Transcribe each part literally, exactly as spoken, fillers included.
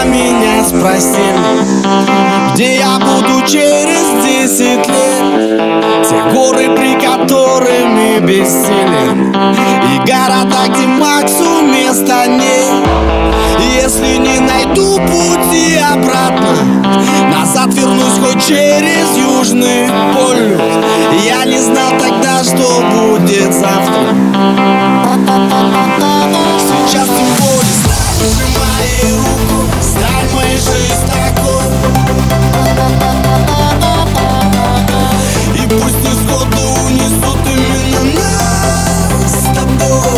меня спросили, где я буду через десять лет. Те горы, при которыми бессилен, и города, где Максу места нет. Если не найду пути обратно, назад вернусь хоть через Южный полюс. Я не знал тогда, что будет завтра. Сейчас тем более сжимай руку, стань моей жизнь такой. И пусть несходы унесут именно нас с тобой.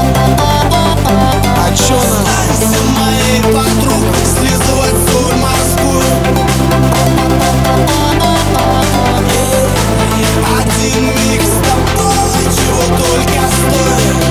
А чё нам? Останься моей подругой, слизывать соль морскую. Один миг с тобой, чего только стоит.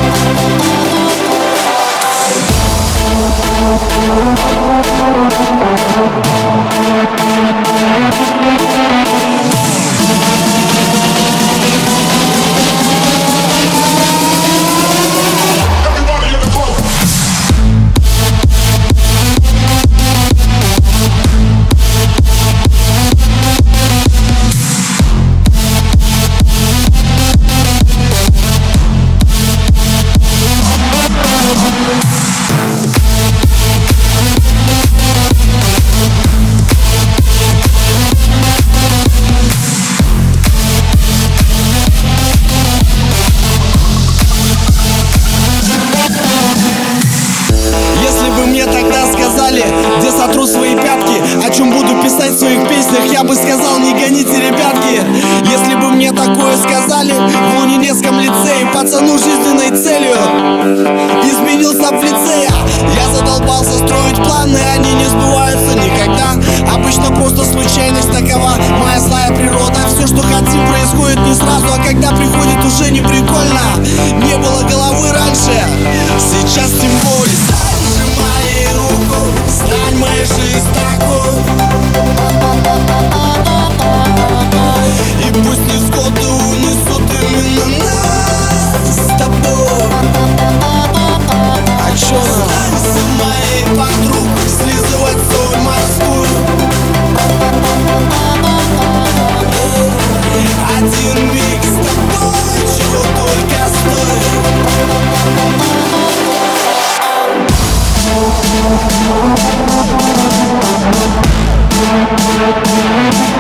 Где сотру свои пятки, о чем буду писать в своих песнях, я бы сказал: не гоните, ребятки. Если бы мне такое сказали в Лунинецком лицее, пацану жизненной целью изменился в лицее. Я задолбался строить планы, они не сбываются никогда. Обычно просто случайность такова, моя злая природа. Все, что хотим, происходит не сразу, а когда приходит, уже не прикольно. Не было головы раньше, сейчас тем более. Сжимай руку, стань моей жизнь такой. И пусть несходы унесут именно нас с тобой. А чё нам? Останься моей подругой, слизывать соль морскую. Один миг с тобой, чего только стоит.